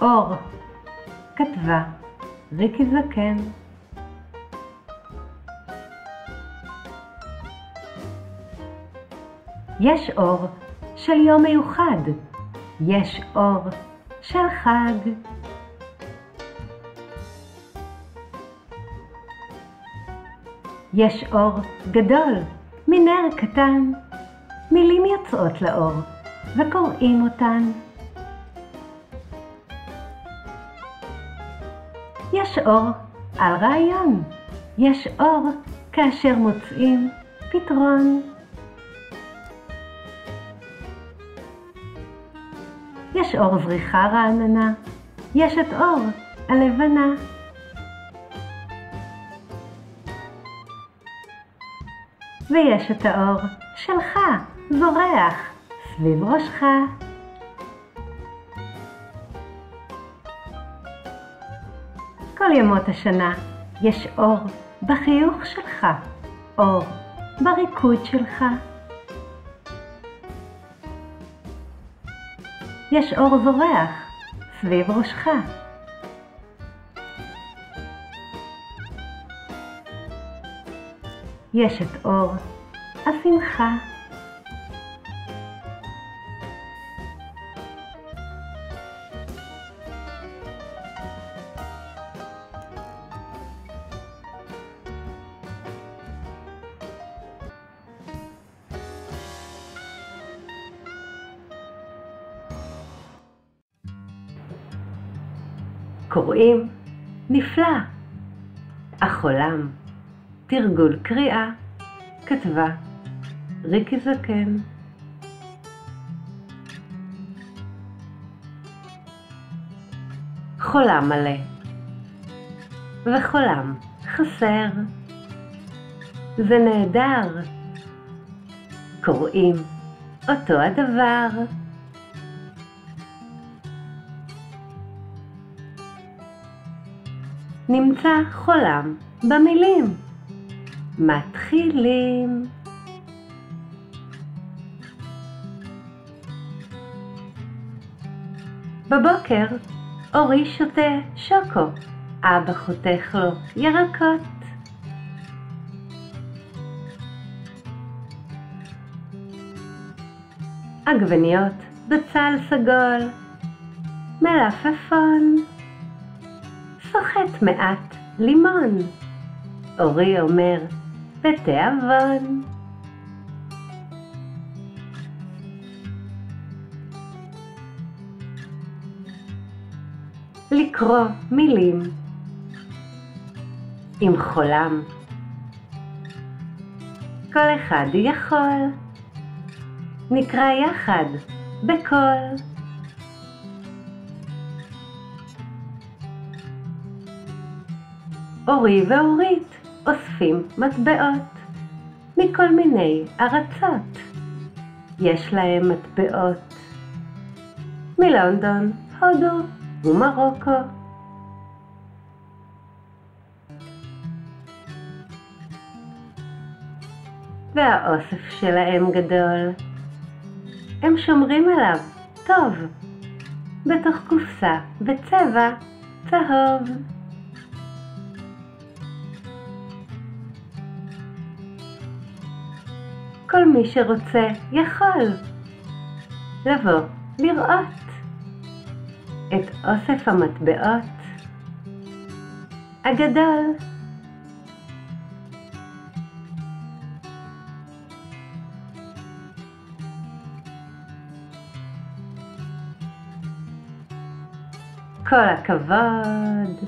אור. כתבה ריקי זקן. יש אור של יום מיוחד, יש אור של חג. יש אור גדול מנר קטן, מילים יוצאות לאור וקוראים אותן. יש אור על רעיון, יש אור כאשר מוצאים פתרון. יש אור זריחה רעננה, יש את אור הלבנה. ויש את האור שלך זורח סביב ראשך. כל ימות השנה יש אור בחיוך שלך, אור בריקוד שלך. יש אור זורח סביב ראשך. יש את אור השמחה. קוראים נפלא. החולם. תרגול קריאה. כתבה ריקי זקן. חולם מלא וחולם חסר, זה נהדר, קוראים אותו הדבר. נמצא חולם במילים, מתחילים. בבוקר אורי שותה שוקו, אבא חותך לו ירקות. עגבניות בצל סגול, מלפפון, סוחט מעט לימון. אורי אומר בתיאבון. לקרוא מילים עם חולם. כל אחד יכול, נקרא יחד בקול. אורי ואורית אוספים מטבעות מכל מיני ארצות. יש להם מטבעות מלונדון, הודו ומרוקו. והאוסף שלהם גדול. הם שומרים עליו טוב, בתוך קופסה בצבע צהוב. כל מי שרוצה יכול לבוא לראות את אוסף המטבעות הגדול. כל הכבוד.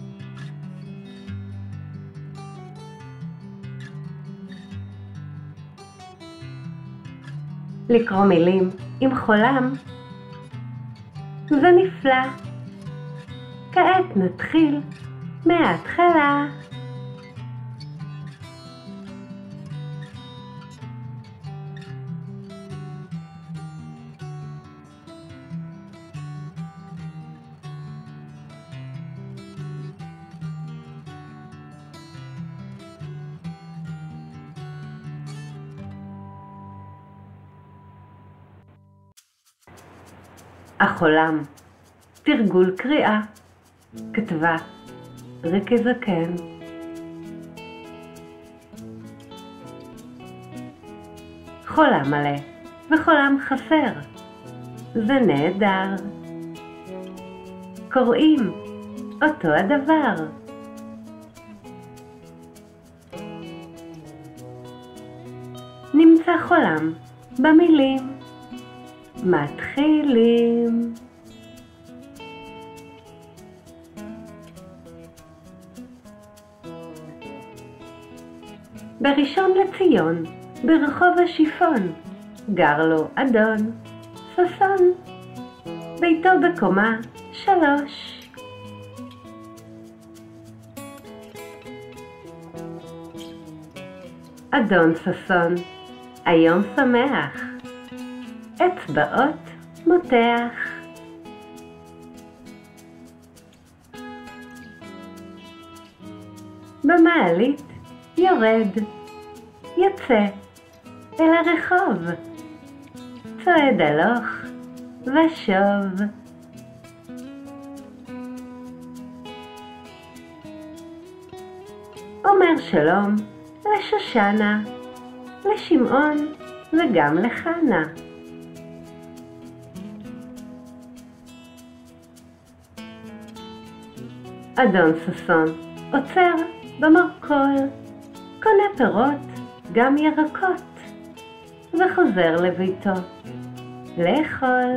לקרוא מילים עם חולם זה נפלא. כעת נתחיל מההתחלה. החולם. תרגול קריאה. כתבה ריקי זקן. חולם מלא וחולם חסר, זה נהדר. קוראים אותו הדבר. נמצא חולם במילים. מתחילים. בראשון לציון, ברחוב השיפון, גר לו אדון ששון. ביתו בקומה 3. אדון ששון היום שמח, אצבעות מותח. במעלית יורד, יוצא אל הרחוב, צועד הלוך ושוב. אומר שלום לשושנה, לשמעון וגם לחנה. אדון ששון עוצר במרכול, קונה פירות גם ירקות, וחוזר לביתו לאכול.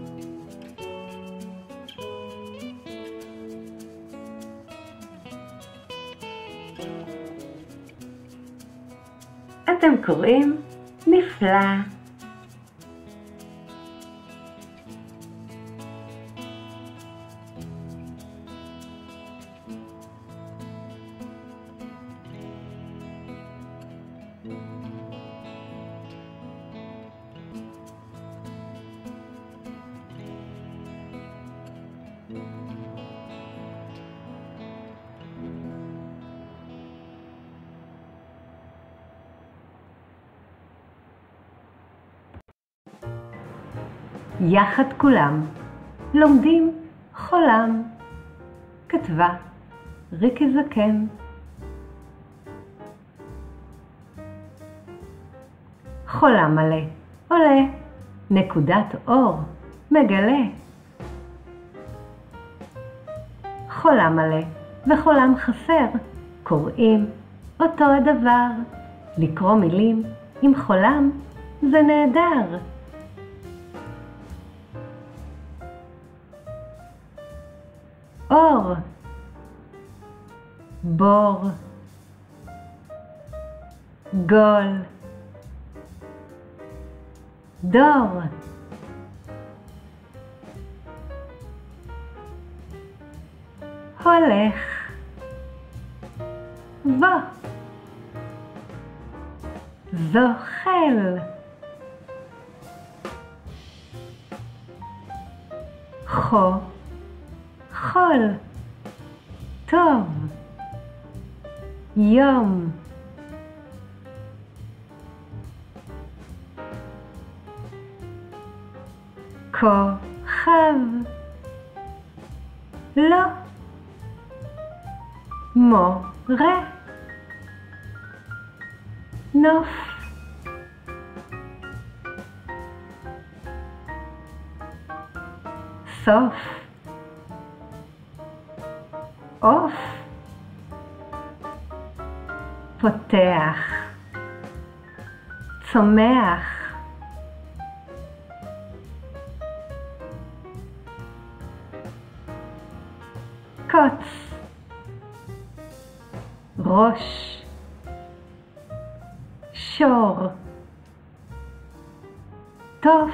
אתם קוראים נפלא. יחד כולם לומדים חולם. כתבה ריקי זקן. חולם מלא עולה, נקודת אור מגלה. חולם מלא וחולם חסר, קוראים אותו הדבר. לקרוא מילים עם חולם זה נהדר. אור, בור, גול, דור. הולך, בוא, זוחל, חול, טוב, יום. כוכב, לא, מורה, נוף. סוף, עוף, פותח, צומח. קוץ, ראש, שור, תוף.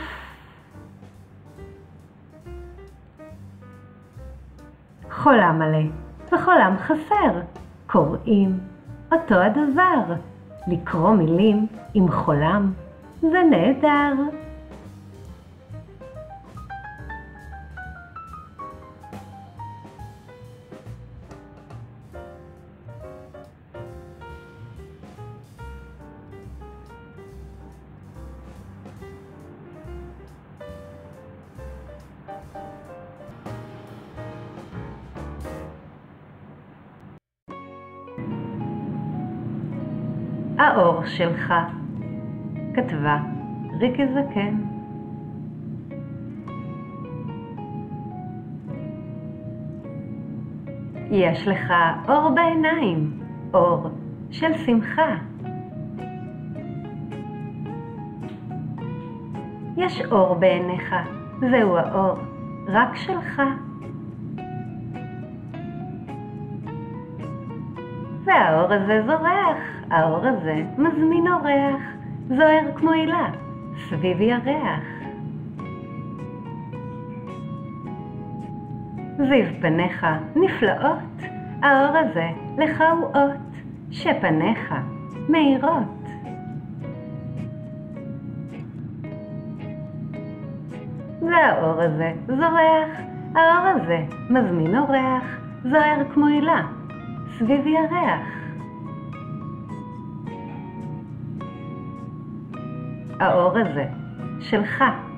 חולם מלא וחולם חסר, קוראים אותו הדבר. לקרוא מילים עם חולם זה נהדר. האור שלך, כתבה ריקי זקן. יש לך אור בעיניים, אור של שמחה. יש אור בעיניך, זהו האור, רק שלך. והאור הזה זורח, האור הזה מזמין אורח, זוהר כמו הילה, סביב ירח. זיו פניך נפלאות, האור הזה לך הוא אות, שפניך מאירות. והאור הזה זורח, האור הזה מזמין אורח, זוהר כמו הילה, סביב ירח. האור הזה שלך.